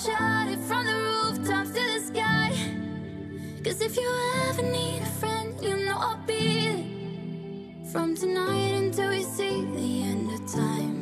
shout it from the rooftops to the sky. 'Cause if you ever need a friend, you know I'll be there. From tonight until we see the end of time.